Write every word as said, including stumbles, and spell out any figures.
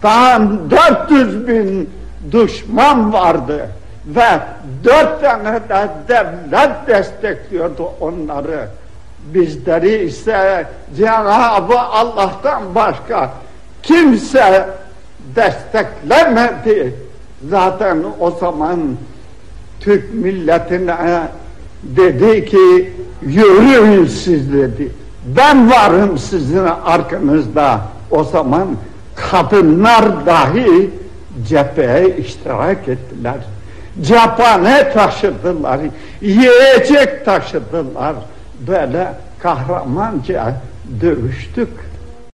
Tam dört yüz bin düşman vardı ve dört tane de devlet destekliyordu onları. Bizleri ise Cenab-ı Allah'tan başka kimse desteklemedi. Zaten o zaman Türk milletine dedi ki yürüyün siz dedi. Ben varım sizin arkanızda. O zaman kadınlar dahi cepheye iştirak ettiler. Cephane taşıdılar, yiyecek taşıdılar. Böyle kahramanca dövüştük.